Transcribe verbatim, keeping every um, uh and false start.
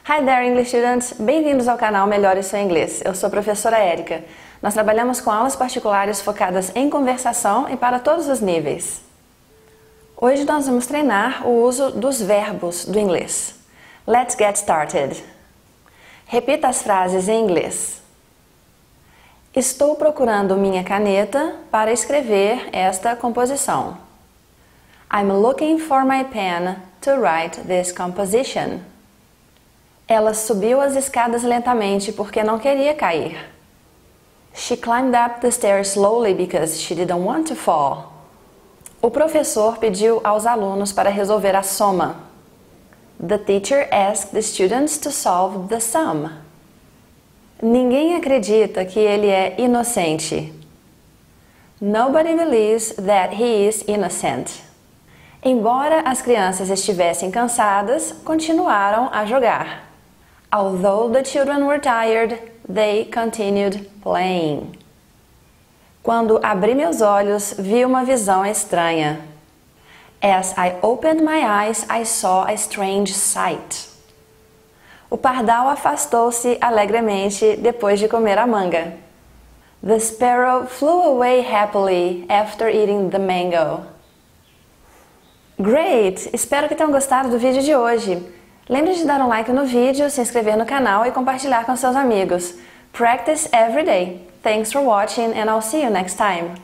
Hi there, English students! Bem-vindos ao canal Melhore Seu Inglês. Eu sou a professora Érica. Nós trabalhamos com aulas particulares focadas em conversação e para todos os níveis. Hoje nós vamos treinar o uso dos verbos do inglês. Let's get started. Repita as frases em inglês. Estou procurando minha caneta para escrever esta composição. I'm looking for my pen to write this composition. Ela subiu as escadas lentamente porque não queria cair. She climbed up the stairs slowly because she didn't want to fall. O professor pediu aos alunos para resolver a soma. The teacher asked the students to solve the sum. Ninguém acredita que ele é inocente. Nobody believes that he is innocent. Embora as crianças estivessem cansadas, continuaram a jogar. Although the children were tired, they continued playing. Quando abri meus olhos, vi uma visão estranha. As I opened my eyes, I saw a strange sight. O pardal afastou-se alegremente depois de comer a manga. The sparrow flew away happily after eating the mango. Great! Espero que tenham gostado do vídeo de hoje. Lembre de dar um like no vídeo, se inscrever no canal e compartilhar com seus amigos. Practice every day. Thanks for watching and I'll see you next time.